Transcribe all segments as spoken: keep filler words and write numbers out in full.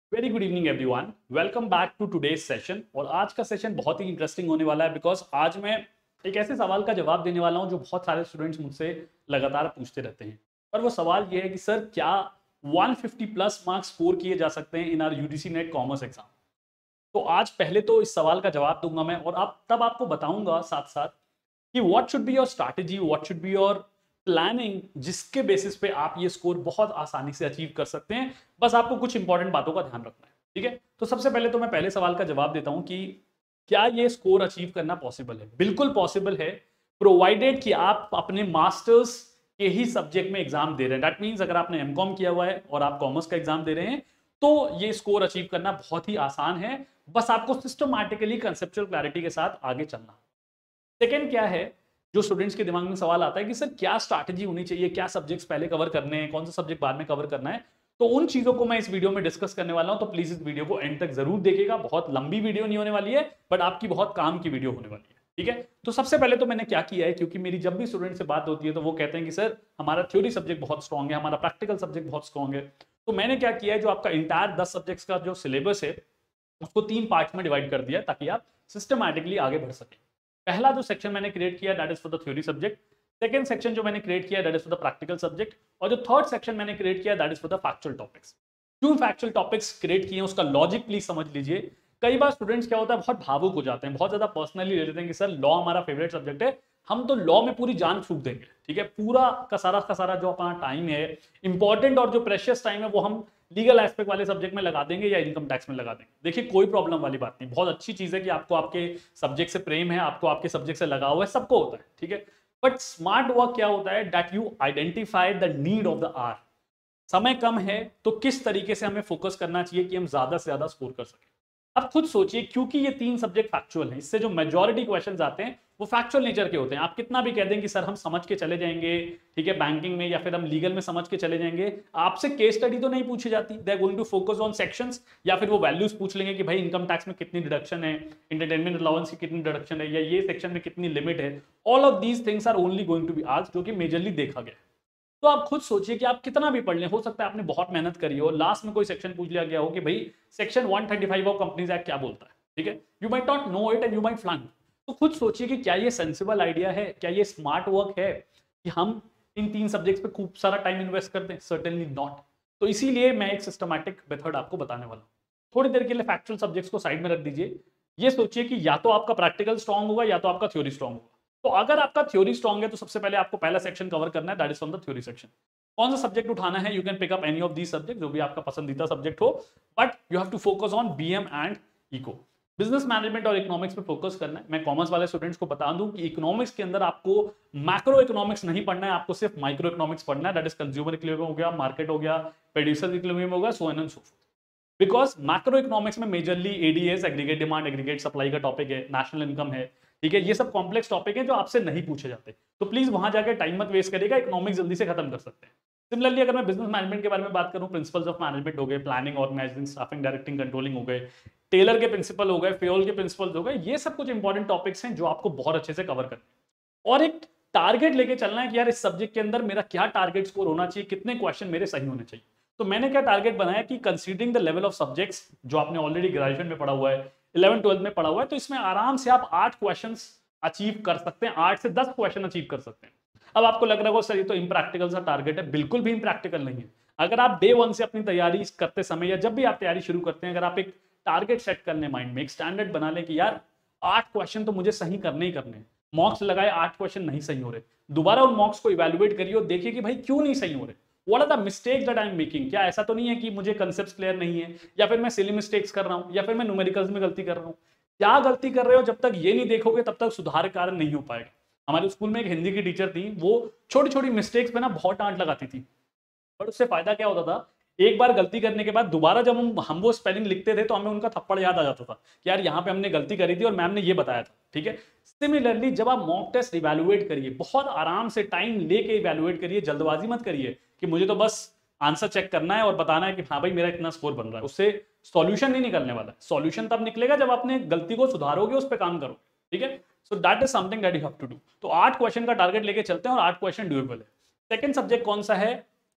Very good evening everyone, welcome back to today's session. और आज का सेशन बहुत ही इंटरेस्टिंग होने वाला है बिकॉज आज मैं एक ऐसे सवाल का जवाब देने वाला हूं जो बहुत सारे स्टूडेंट्स मुझसे लगातार पूछते रहते हैं। पर वो सवाल ये है कि सर क्या एक सौ पचास प्लस मार्क्स स्कोर किए जा सकते हैं in our UGC NET commerce exam. तो आज पहले तो इस सवाल का जवाब दूंगा मैं और आप तब आपको बताऊंगा साथ साथ कि what should be your strategy, what should be your planning, जिसके बेसिस पे आप ये स्कोर बहुत आसानी से अचीव कर सकते हैं। बस आपको कुछ इंपॉर्टेंट बातों का ध्यान रखना है, ठीक है। तो सबसे पहले तो मैं पहले सवाल का जवाब देता हूं कि क्या ये स्कोर अचीव करना पॉसिबल है। बिल्कुल पॉसिबल है, प्रोवाइडेड कि आप अपने मास्टर्स के ही सब्जेक्ट में एग्जाम दे रहे हैं। दैट मीन्स अगर आपने एमकॉम किया हुआ है और आप कॉमर्स का एग्जाम दे रहे हैं तो ये स्कोर अचीव करना बहुत ही आसान है। बस आपको सिस्टमैटिकली कंसेप्चुअल क्लैरिटी के साथ आगे चलना। सेकेंड क्या है, जो स्टूडेंट्स के दिमाग में सवाल आता है कि सर क्या स्ट्रैटेजी होनी चाहिए, क्या सब्जेक्ट्स पहले कवर करने हैं, कौन सा सब्जेक्ट बाद में कवर करना है। तो उन चीजों को मैं इस वीडियो में डिस्कस करने वाला हूं, तो प्लीज इस वीडियो को एंड तक जरूर देखिएगा। बहुत लंबी वीडियो नहीं होने वाली है, बट आपकी बहुत काम की वीडियो होने वाली है, ठीक है। तो सबसे पहले तो मैंने क्या किया है, क्योंकि मेरी जब भी स्टूडेंट से बात होती है तो वो कहते हैं कि सर हमारा थ्योरी सब्जेक्ट बहुत स्ट्रॉन्ग है, हमारा प्रैक्टिकल सब्जेक्ट बहुत स्ट्रॉन्ग है। तो मैंने क्या किया है, जो आपका इंटायर दस सब्जेक्ट्स का जो सिलेबस है उसको तीन पार्ट में डिवाइड कर दिया ताकि आप सिस्टमैटिकली आगे बढ़ सकें। पहला जो सेक्शन मैंने क्रिएट किया that is for the theory subject. Second section जो मैंने क्रिएट किया that is for the practical subject. और जो थर्ड सेक्शन मैंने क्रिएट किया that is for the factual topics. क्यों फैक्चुअल टॉपिक्स क्रिएट किए उसका लॉजिक प्लीज समझ लीजिए। कई बार स्टूडेंट्स क्या होता है, बहुत भावुक हो जाते हैं, बहुत ज्यादा पर्सनली ले लेते हैं कि सर लॉ हमारा फेवरेट सब्जेक्ट है, हम तो लॉ में पूरी जान फूंक देंगे, ठीक है। पूरा का सारा का सारा जो अपना टाइम है, इंपॉर्टेंट और जो प्रेशियस टाइम है, वो हम लीगल एस्पेक्ट वाले सब्जेक्ट में लगा देंगे या इनकम टैक्स में लगा देंगे। देखिए कोई प्रॉब्लम वाली बात नहीं, बहुत अच्छी चीज है कि आपको आपके सब्जेक्ट से प्रेम है, आपको आपके सब्जेक्ट से लगाव है, सबको होता है, ठीक है। बट स्मार्ट वर्क क्या होता है, that you identify the need of the hour. समय कम है तो किस तरीके से हमें फोकस करना चाहिए कि हम ज्यादा से ज्यादा स्कोर कर सकें। अब खुद सोचिए, क्योंकि ये तीन सब्जेक्ट फैक्चुअल हैं, इससे जो मेजॉरिटी क्वेश्चंस आते हैं वो फैक्चुअल नेचर के होते हैं। आप कितना भी कह दें कि सर हम समझ के चले जाएंगे, ठीक है, बैंकिंग में या फिर हम लीगल में समझ के चले जाएंगे, आपसे केस स्टडी तो नहीं पूछी जाती। They are going to focus on sections, या फिर वो वैल्यूज पूछ लेंगे कि भाई इनकम टैक्स में कितनी डिडक्शन है, एंटरटेनमेंट अलाउंस की कितनी डिडक्शन है, या ये सेक्शन में कितनी लिमिट है। All of these things are only going to be asked, जो कि मेजरली देखा गया है। तो आप खुद सोचिए कि आप कितना भी पढ़ लें, हो सकता है आपने बहुत मेहनत करी हो, लास्ट में कोई सेक्शन पूछ लिया गया हो कि भाई सेक्शन एक सौ पैंतीस ऑफ कंपनीज एक्ट क्या बोलता है, ठीक है। You might not know it and you might flunk. तो खुद सोचिए कि क्या ये सेंसिबल आइडिया है, क्या ये स्मार्ट वर्क है कि हम इन तीन सब्जेक्ट्स पे खूब सारा टाइम इन्वेस्ट कर दें। Certainly not. तो इसीलिए मैं एक सिस्टमैटिक मेथड आपको बताने वाला हूँ। थोड़ी देर के लिए फैक्चुअल सब्जेक्ट्स को साइड में रख दीजिए। ये सोचिए कि या तो आपका प्रैक्टिकल स्ट्रांग होगा या तो आपका थ्योरी स्ट्रांग होगा। तो अगर आपका थ्योरी स्ट्रांग है तो सबसे पहले आपको पहला सेक्शन कवर करना है, that is from the theory section. कौन सा सब्जेक्ट उठाना है, you can pick up any of these subject, जो भी आपका पसंदीदा सब्जेक्ट हो, but you have to focus on BM and eco. Business management और इकोनॉमिक्स पे फोकस करना है। मैं कॉमर्स वाले स्टूडेंट्स को बता दूं कि इकोनॉमिक्स के अंदर आपको मैक्रो इकोनॉमिक्स नहीं पढ़ना है, आपको सिर्फ माइक्रो इकोनॉमिक्स पढ़ना है। दैट इज कंज्यूमर इक्विलिब्रियम हो गया, मार्केट हो गया, प्रोड्यूसर इक्विलिब्रियम हो गया, so on and so forth. Because macro economics में majorly ADS, aggregate demand, aggregate supply का टॉपिक है, नेशनल इनकम है, ठीक है। ये सब कॉम्प्लेक्स टॉपिक है जो आपसे नहीं पूछे जाते। तो प्लीज वहां जाकर टाइम मत वेस्ट करिएगा, इकोनॉमिक्स जल्दी से खत्म कर सकते हैं। सिमिलरली अगर मैं बिजनेस मैनेजमेंट के बारे में बात करूं, प्रिंसिपल्स ऑफ मैनेजमेंट हो गए, planning, organising, staffing, directing, controlling हो गए, टेलर के प्रिंसिपल हो गए, फेयोल के प्रिंसिपल्स हो गए, ये सब कुछ इंपॉर्टेंट टॉपिक्स हैं जो आपको बहुत अच्छे से कवर करना है। और एक टारगेट लेके चलना है कि यार इस सब्जेक्ट के अंदर मेरा क्या टारगेट स्कोर होना चाहिए, कितने क्वेश्चन मेरे सही होने चाहिए। तो मैंने क्या टारगेट बनाया कि considering the level of subjects जो आपने ऑलरेडी ग्रेजुएशन में पढ़ा हुआ है, इलेवन ट्वेल्थ में पढ़ा हुआ है, तो इसमें आराम से आप आठ क्वेश्चन अचीव कर सकते हैं, आठ से दस क्वेश्चन अचीव कर सकते हैं। अब आपको लग रहा होगा सर ये तो इम्प्रैक्टिकल सा टारगेट है। बिल्कुल भी इम्प्रैक्टिकल नहीं है। अगर आप डे वन से अपनी तैयारी करते समय या जब भी आप तैयारी शुरू करते हैं, अगर आप एक टारगेट सेट कर लें माइंड में, एक स्टैंडर्ड बना लें कि यार आठ क्वेश्चन तो मुझे सही करने ही करने हैं। मॉक्स लगाए, आठ क्वेश्चन नहीं सही हो रहे, दोबारा उन मॉक्स को इवेल्युएट करिए और देखिए कि भाई क्यों नहीं सही हो रहे, what are the mistakes that I am making. क्या ऐसा तो नहीं है कि मुझे कंसेप्ट क्लियर नहीं है, या फिर मैं सिली मिस्टेक्स कर रहा हूं, या फिर मैं न्यूमेरिकल्स में गलती कर रहा हूं। क्या गलती कर रहे हो, जब तक ये नहीं देखोगे तब तक सुधार कार्य नहीं हो पाएगा। हमारे स्कूल में एक हिंदी की टीचर थी, वो छोटी छोटी मिस्टेक्स पे ना बहुत डांट लगाती थी, पर उससे फायदा क्या होता था, एक बार गलती करने के बाद दोबारा जब हम हम वो स्पेलिंग लिखते थे तो हमें उनका थप्पड़ याद आ जाता था कि यार यहाँ पे हमने गलती करी थी और मैम ने ये बताया था, ठीक है। सिमिलरली जब आप मॉक टेस्ट इवैल्यूएट करिए, बहुत आराम से टाइम लेके इवैल्यूएट करिए, जल्दबाजी मत करिए कि मुझे तो बस आंसर चेक करना है और बताना है कि हाँ भाई मेरा इतना स्कोर बन रहा है। उससे सॉल्यूशन नहीं निकलने वाला है। सॉल्यूशन तब निकलेगा जब अपने गलती को सुधारोगे, उस पर काम करोगे, ठीक है। So that is something that you have to do. तो आठ क्वेश्चन का टारगेट लेके चलते हैं और आठ क्वेश्चन ड्यूएबल है। सेकंड सब्जेक्ट कौन सा है,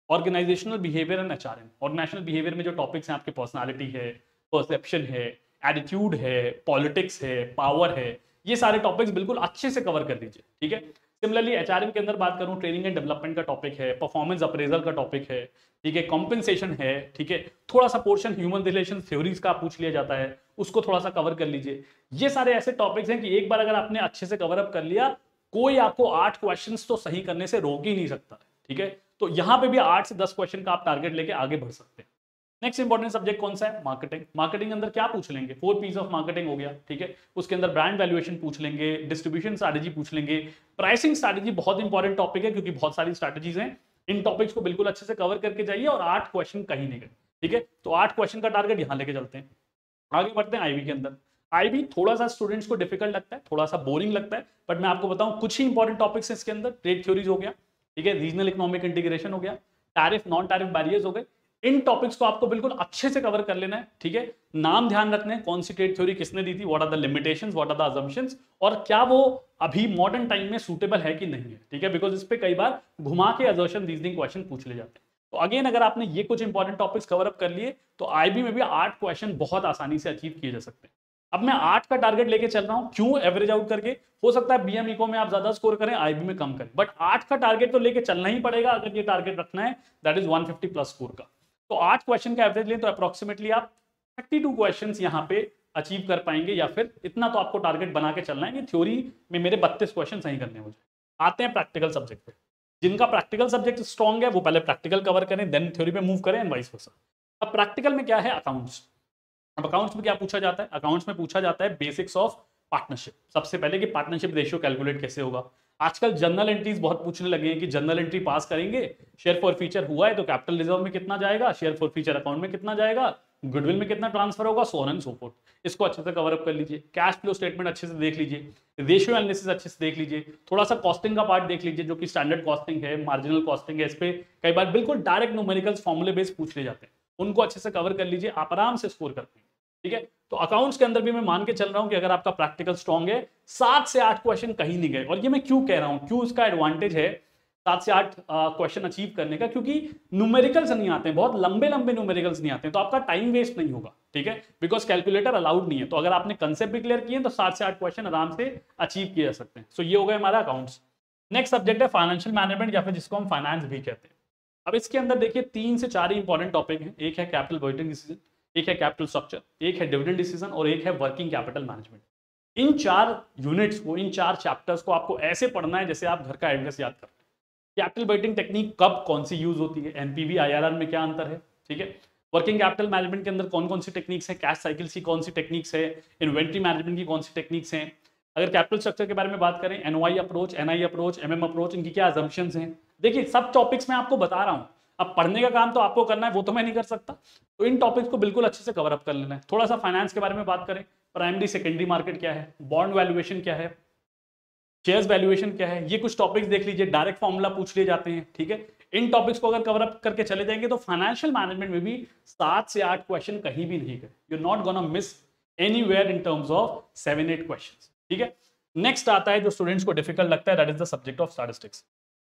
organisational behaviour and HRM. Organisational behaviour में जो टॉपिक्स हैं आपकी पर्सनालिटी है, परसेप्शन है, एटीट्यूड है, पॉलिटिक्स है, पावर है, ये सारे टॉपिक्स बिल्कुल अच्छे से कवर कर लीजिए, ठीक है। सिमिलरली एचआरएम के अंदर बात करूं, ट्रेनिंग एंड डेवलपमेंट का टॉपिक है, परफॉर्मेंस अप्रेजल का टॉपिक है, ठीक है, कॉम्पेंसेशन है, ठीक है, थोड़ा सा पोर्शन ह्यूमन रिलेशन थ्योरीज का पूछ लिया जाता है, उसको थोड़ा सा कवर कर लीजिए। ये सारे ऐसे टॉपिक्स हैं कि एक बार अगर आपने अच्छे से कवर अप कर लिया, कोई आपको आठ क्वेश्चंस तो सही करने से रोक ही नहीं सकता, ठीक है। तो यहां पे भी आठ से दस क्वेश्चन का आप टारगेट लेके आगे बढ़ सकते हैं। नेक्स्ट इंपॉर्टेंट सब्जेक्ट कौन सा है? मार्केटिंग। मार्केटिंग अंदर क्या पूछ लेंगे? फोर पीस ऑफ मार्केटिंग हो गया, ठीक है। उसके अंदर ब्रांड वैल्यूएशन पूछ लेंगे, डिस्ट्रीब्यूशन स्ट्रैटेजी पूछ लेंगे, प्राइसिंग स्ट्रैटेजी बहुत इंपॉर्टेंट टॉपिक है क्योंकि बहुत सारी स्ट्रैटेजीज हैं। इन टॉपिक्स को बिल्कुल अच्छे से कवर करके जाइए और आठ क्वेश्चन कहीं नहीं गए, ठीक है। तो आठ क्वेश्चन का टारगेट यहां लेके चलते हैं। आगे बढ़ते हैं आईबी के अंदर। आईबी थोड़ा सा स्टूडेंट्स को डिफिकल्ट लगता है, थोड़ा सा बोरिंग लगता है, बट मैं आपको बताऊं कुछ ही इंपॉर्टेंट टॉपिक्स हैं इसके अंदर। ट्रेड थ्योरीज हो गया, ठीक है, रीजनल इकोनॉमिक इंटीग्रेशन हो गया, टैरिफ नॉन टैरिफ बैरियर्स हो गए। इन टॉपिक्स को आपको बिल्कुल अच्छे से कवर कर लेना है, ठीक है। नाम ध्यान रखने हैं, कौन सी ट्रेड थ्योरी किसने दी थी, what are the limitations, what are the assumptions, और क्या वो अभी मॉडर्न टाइम में सूटेबल है कि नहीं है, ठीक है। बिकॉज इस पे कई बार घुमा के असर्शन रीजनिंग क्वेश्चन पूछ ले जाते हैं। तो अगेन अगर आपने ये कुछ इंपॉर्टेंट टॉपिक्स कवर अप कर लिए तो आईबी में भी आठ क्वेश्चन बहुत आसानी से अचीव किए जा सकते हैं। अब मैं आठ का टारगेट लेके चल रहा हूं, क्यों? एवरेज आउट करके। हो सकता है बीएम इको में आप ज्यादा स्कोर करें, आईबी में कम करें, बट आठ का टारगेट तो लेके चलना ही पड़ेगा अगर ये टारगेट रखना है, that is one fifty plus score का। तो आठ क्वेश्चन का एवरेज लें तो अप्रोक्सीमेटली आप थर्टी टू क्वेश्चंस यहां पे अचीव कर पाएंगे, या फिर इतना तो आपको टारगेट बना के चलना है कि थ्योरी में मेरे बत्तीस क्वेश्चन सही करने मुझे। आते हैं प्रैक्टिकल सब्जेक्ट पे। जिनका प्रैक्टिकल सब्जेक्ट स्ट्रॉन्ग है वो पहले प्रैक्टिकल कवर करें, देन थ्योरी पे मूव करें एंड वाइस वर्सा। अब प्रैक्टिकल में क्या है? अकाउंट्स। अब अकाउंट्स में क्या पूछा जाता है? अकाउंट्स में पूछा जाता है बेसिक्स ऑफ पार्टनरशिप। सबसे पहले कि पार्टनरशिप रेशियो कैलकुलेट कैसे होगा। आजकल जर्नल एंट्रीज बहुत पूछने लगे हैं कि जर्नल एंट्री पास करेंगे, शेयर फॉर फीचर हुआ है तो कैपिटल रिजर्व में कितना जाएगा, शेयर फॉर फीचर अकाउंट में कितना जाएगा, गुडविल में कितना ट्रांसफर होगा, so on and so forth. इसको अच्छे से कवर अप कर लीजिए। कैश फ्लो स्टेटमेंट अच्छे से देख लीजिए, रेशियो एनालिसिस अच्छे से देख लीजिए, थोड़ा सा कॉस्टिंग का पार्ट देख लीजिए जो कि स्टैंडर्ड कॉस्टिंग है, मार्जिनल कॉस्टिंग है, इस पे कई बार बिल्कुल डायरेक्ट न्यूमेरिकल्स फॉर्मूले बेस्ड पूछ ले जाते हैं, उनको अच्छे से कवर कर लीजिए, आप आराम से स्कोर करते हैं, ठीक है। तो अकाउंट्स के अंदर भी मैं मान के चल रहा हूं कि अगर आपका प्रैक्टिकल स्ट्रॉन्ग है, सात से आठ क्वेश्चन कहीं नहीं गए। और ये मैं क्यों कह रहा हूं, क्यों इसका एडवांटेज है सात से आठ क्वेश्चन अचीव करने का, क्योंकि न्यूमेरिकल्स नहीं आते हैं, बहुत लंबे लंबे न्यूमेरिकल्स नहीं आते हैं, तो आपका टाइम वेस्ट नहीं होगा, ठीक है, बिकॉज कैलकुलेटर अलाउड नहीं है। तो अगर आपने कंसेप्ट भी क्लियर किए तो सात से आठ क्वेश्चन आराम से अचीव किए जा सकते हैं। सो ये हो गया हमारा अकाउंट्स। नेक्स्ट सब्जेक्ट है फाइनेंशियल मैनेजमेंट, या फिर जिसको हम फाइनेंस भी कहते हैं। अब इसके अंदर देखिए तीन से चार ही इंपॉर्टेंट टॉपिक हैं। एक है कैपिटल बजटिंग डिसीजन, एक है कैपिटल स्ट्रक्चर, एक है डिविडेंड डिसीजन और एक है वर्किंग कैपिटल मैनेजमेंट। इन चार यूनिट्स को, इन चार चैप्टर्स को आपको ऐसे पढ़ना है जैसे आप घर का एड्रेस याद करते हैं। कैपिटल बजटिंग टेक्निक कब कौन सी यूज होती है, एनपीवी आईआरआर में क्या अंतर है, ठीक है। वर्किंग कैपिटल मैनेजमेंट के अंदर कौन कौन सी टेक्निक्स हैं, कैश साइकिल्स की कौन सी टेक्निक्स है, इन्वेंट्री मैनेजमेंट की कौन सी टेक्निक्स हैं। अगर कैपिटल स्ट्रक्चर के बारे में बात करें, NOI approach, NI approach, MM approach, इनकी क्या अजम्पशंस हैं। देखिए सब टॉपिक्स मैं आपको बता रहा हूं, अब पढ़ने का काम तो आपको करना है, वो तो मैं नहीं कर सकता। तो इन टॉपिक्स को बिल्कुल अच्छे से कवर अप कर लेना है। थोड़ा सा फाइनेंस के बारे में बात करें, प्राइमरी सेकेंडरी मार्केट क्या है, बॉन्ड वैल्यूएशन क्या है, शेयर्स वैल्यूएशन क्या है, ये कुछ टॉपिक्स देख लीजिए, डायरेक्ट फॉर्मूला पूछ लिए जाते हैं, ठीक है। इन टॉपिक्स को अगर कवर अप करके चले जाएंगे तो फाइनेंशियल मैनेजमेंट में भी सात से आठ क्वेश्चन कहीं भी नहीं गए, you are not gonna miss anywhere in terms of seven eight questions, ठीक है। नेक्स्ट आता है जो स्टूडेंट्स को डिफिकल्ट लगता है, that is the subject of statistics.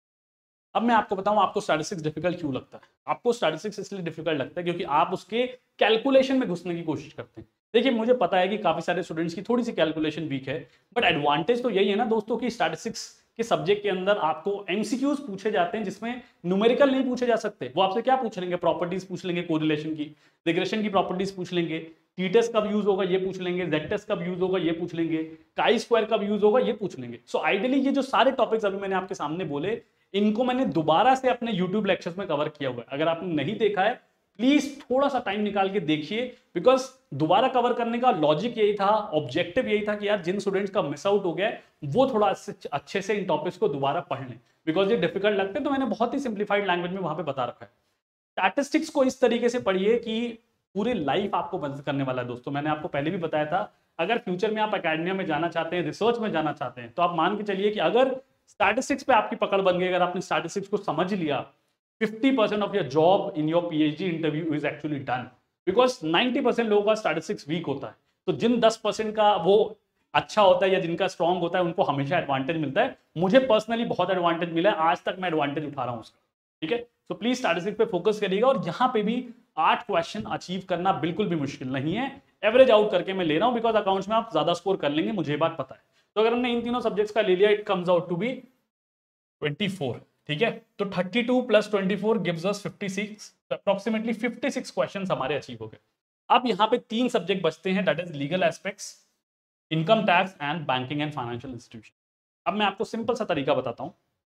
अब मैं आपको बताऊं आपको स्टैटिस्टिक्स डिफिकल्ट क्यों लगता है। आपको स्टैटिस्टिक्स इसलिए डिफिकल्ट लगता है क्योंकि आप उसके कैलकुलेशन में घुसने की कोशिश करते हैं। देखिए मुझे पता है कि काफी सारे स्टूडेंट्स की थोड़ी सी कैलकुलेशन वीक है, बट एडवांटेज तो यही है ना दोस्तों कि स्टैटिस्टिक्स के सब्जेक्ट के अंदर आपको एमसीक्यूज पूछे जाते हैं जिसमें न्यूमेरिकल नहीं पूछे जा सकते। वो आपसे क्या पूछ लेंगे, प्रॉपर्टीज पूछ लेंगे, कोरिलेशन की, रिग्रेशन की प्रॉपर्टीज पूछ लेंगे, टी टेस्ट कब यूज होगा ये पूछ लेंगे, जेड टेस्ट कब यूज होगा ये पूछ लेंगे, काई स्क्वायर कब यूज होगा ये पूछ लेंगे। सो आइडियली ये जो सारे टॉपिक्स अभी मैंने आपके सामने बोले, इनको मैंने दोबारा से अपने यूट्यूब लेक्चर्स में कवर किया हुआ है। अगर आपने नहीं देखा है प्लीज थोड़ा सा टाइम निकाल के देखिए, बिकॉज दोबारा कवर करने का लॉजिक यही था, ऑब्जेक्टिव यही था कि यार जिन स्टूडेंट्स का मिस आउट हो गया है वो थोड़ा अच्छे से इन टॉपिक्स को दोबारा पढ़ लें, बिकॉज ये डिफिकल्ट लगते हैं। तो मैंने बहुत ही सिंप्लीफाइड लैंग्वेज में वहां पे बता रखा है। स्टैटिस्टिक्स को इस तरीके से पढ़िए कि पूरी लाइफ आपको मदद करने वाला है। दोस्तों मैंने आपको पहले भी बताया था, अगर फ्यूचर में आप एकेडमिया में जाना चाहते हैं, रिसर्च में जाना चाहते हैं, तो आप मान के चलिए कि अगर स्टैटिस्टिक्स पे आपकी पकड़ बन गई, अगर आपने स्टैटिस्टिक्स को समझ लिया, fifty percent of your job in your PhD interview is actually done, because ninety percent लोगों का स्टैटिस्टिक्स वीक होता है। तो जिन दस परसेंट का वो अच्छा होता है या जिनका स्ट्रॉन्ग होता है उनको हमेशा एडवांटेज मिलता है। मुझे पर्सनली बहुत एडवांटेज मिला है, आज तक मैं एडवांटेज उठा रहा हूं उसका, ठीक है। सो प्लीज स्टैटिस्टिक्स पे फोकस करिएगा, और यहाँ पे भी आठ क्वेश्चन अचीव करना बिल्कुल भी मुश्किल नहीं है। एवरेज आउट करके मैं ले रहा हूँ, बिकॉज अकाउंट्स में आप ज्यादा स्कोर कर लेंगे, मुझे बात पता है। तो अगर हमने इन तीनों सब्जेक्ट्स का ले लिया, it comes out to be twenty four, ठीक है। तो thirty two plus twenty four gives us fifty six, तो अप्रोक्सीमेटली फिफ्टी सिक्स क्वेश्चंस हमारे अचीव हो गए। अब यहाँ पे तीन सब्जेक्ट बचते हैं, that is legal aspects, income tax and banking and financial institution. अब मैं आपको सिंपल सा तरीका बताता हूं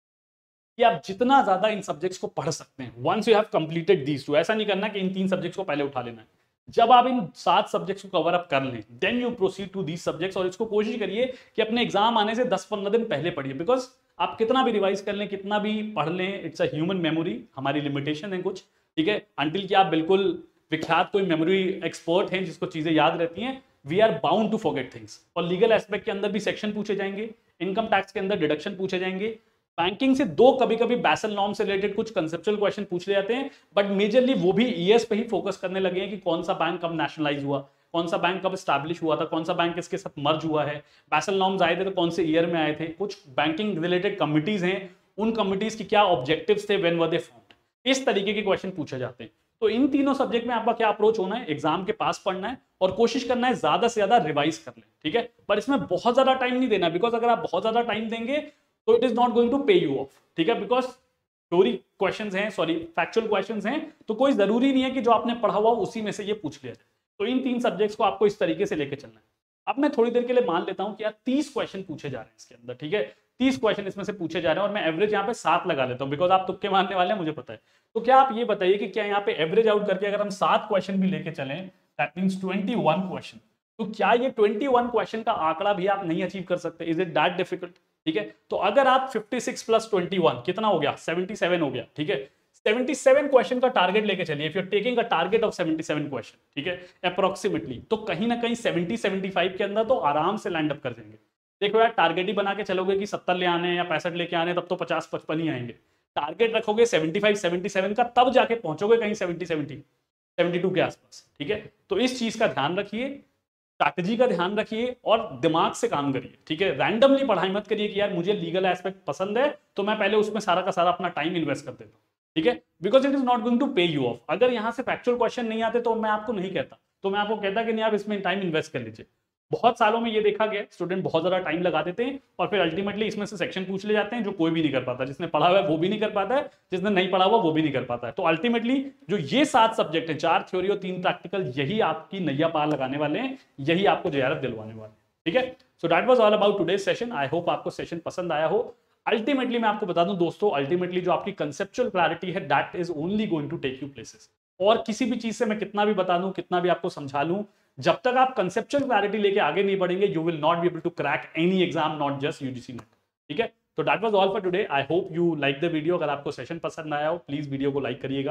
कि आप जितना ज्यादा इन सब्जेक्ट्स को पढ़ सकते हैं, once you have completed these two, ऐसा नहीं करना कि इन तीन सब्जेक्ट्स को पहले उठा लेना है। जब आप इन सात सब्जेक्ट्स को कवर अप कर लें, then you proceed to these subjects, और इसको कोशिश करिए कि अपने एग्जाम आने से दस पंद्रह दिन पहले पढ़िए, बिकॉज आप कितना भी रिवाइज कर लें, कितना भी पढ़ लें, इट्स अ ह्यूमन मेमोरी, हमारी लिमिटेशन है कुछ, ठीक है। अंटिल कि आप बिल्कुल विख्यात कोई मेमोरी एक्सपर्ट हैं जिसको चीजें याद रहती हैं, we are bound to forget things. और लीगल एस्पेक्ट के अंदर भी सेक्शन पूछे जाएंगे, इनकम टैक्स के अंदर डिडक्शन पूछे जाएंगे, बैंकिंग से दो कभी कभी बैसल नॉर्म से रिलेटेड कुछ कंसेप्चुअल क्वेश्चन पूछ ले जाते हैं, बट मेजरली वो भी ईयर्स पे ही फोकस करने लगे हैं कि कौन सा बैंक कब नेशनलाइज हुआ, कौन सा बैंक कब स्टैब्लिश हुआ था, कौन सा बैंक किसके साथ मर्ज हुआ है, बैसल नॉर्म्स आए थे तो कौन से ईयर में आए थे, कुछ बैंकिंग रिलेटेड कमिटीज हैं, उन कमिटीज के क्या ऑब्जेक्टिव्स थे, व्हेन वर दे फॉर्म्ड, इस तरीके के क्वेश्चन पूछे जाते हैं। तो इन तीनों सब्जेक्ट में आपका क्या अप्रोच होना है, एग्जाम के पास पढ़ना है और कोशिश करना है ज्यादा से ज्यादा रिवाइज कर लें, ठीक है। पर इसमें बहुत ज्यादा टाइम नहीं देना, बिकॉज अगर आप बहुत ज्यादा टाइम देंगे तो it is not going to pay you off, ठीक है। बिकॉज थ्योरी क्वेश्चंस हैं, सॉरी फैक्चुअल क्वेश्चंस हैं, तो कोई जरूरी नहीं है कि जो आपने पढ़ा हुआ उसी में से ये पूछ लिया जाए। तो इन तीन सब्जेक्ट्स को आपको इस तरीके से लेके चलना है। अब मैं थोड़ी देर के लिए मान लेता हूं कि यार तीस क्वेश्चन पूछे जा रहे हैं इसके अंदर, ठीक है, तीस क्वेश्चन इसमें से पूछे जा रहे हैं, और मैं एवरेज यहाँ पे सात लगा लेता हूँ, बिकॉज आप तुक्के मारने वाले हैं, मुझे पता है। तो क्या आप ये बताइए कि क्या यहाँ पे एवरेज आउट करके अगर हम सात क्वेश्चन भी लेके चलें, that means twenty one question, तो क्या ये ट्वेंटी वन क्वेश्चन का आंकड़ा भी आप नहीं अचीव कर सकते? Is it that difficult? ठीक है, तो अगर आप fifty six plus twenty one कितना हो गया, सेवेंटी सेवन हो गया, ठीक है, सेवेंटी सेवन क्वेश्चन का टारगेट लेके चलिए, if you are taking a target of seventy seven question, ठीक है, अप्रोक्सीमेटली, तो कहीं ना कहीं सेवेंटी सेवेंटी फाइव के अंदर तो आराम से लैंड अप कर जाएंगे। देखो यार, टारगेट ही बना के चलोगे कि सत्तर ले आने या पैंसठ लेके आने, तब तो पचास पचपन ही आएंगे। टारगेट रखोगे सेवेंटी फाइव सेवेंटी सेवन का, तब जाके पहुंचोगे कहीं सेवेंटी सेवेंटी सेवेंटी टू के आसपास, ठीक है। तो इस चीज का ध्यान रखिए, स्ट्रैटेजी का ध्यान रखिए और दिमाग से काम करिए, ठीक है। रैंडमली पढ़ाई मत करिए कि यार मुझे लीगल एस्पेक्ट पसंद है तो मैं पहले उसमें सारा का सारा अपना टाइम इन्वेस्ट कर देता हूँ, ठीक है, because it is not going to pay you off. अगर यहाँ से फैक्चुअल क्वेश्चन नहीं आते तो मैं आपको नहीं कहता, तो मैं आपको कहता कि नहीं आप इसमें टाइम इन्वेस्ट कर लीजिए। बहुत सालों में ये देखा गया, स्टूडेंट बहुत ज्यादा टाइम लगा देते हैं और फिर अल्टीमेटली इसमें से सेक्शन पूछ ले जाते हैं जो कोई भी नहीं कर पाता, जिसने पढ़ा हुआ है वो भी नहीं कर पाता है, जिसने नहीं पढ़ा हुआ वो भी नहीं कर पाता है। तो अल्टीमेटली जो ये सात सब्जेक्ट हैं, चार थ्योरी और तीन प्रैक्टिकल, यही आपकी नैया पार लगाने वाले हैं, यही आपको जेआरएफ दिलवाने वाले हैं, ठीक है। So that was all about today's session. I hope आपको सेशन पसंद आया हो। अल्टीमेटली मैं आपको बता दूं दोस्तों, अल्टीमेटली जो आपकी कंसेप्चुअल क्लैरिटी है, that is only going to take you places. और किसी भी चीज से मैं कितना भी बता दूं, कितना भी आपको समझा लूं, जब तक आप कंसेप्चुअल क्लैरिटी लेके आगे नहीं बढ़ेंगे, you will not be able to crack any exam, not just UGC NET, ठीक है। तो that was all for today. I hope you like the video. अगर आपको सेशन पसंद आया हो, प्लीज वीडियो को लाइक करिएगा,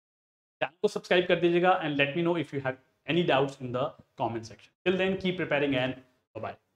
चैनल को सब्सक्राइब कर दीजिएगा, and let me know if you have any doubts in the comment section. Till then keep preparing and bye bye.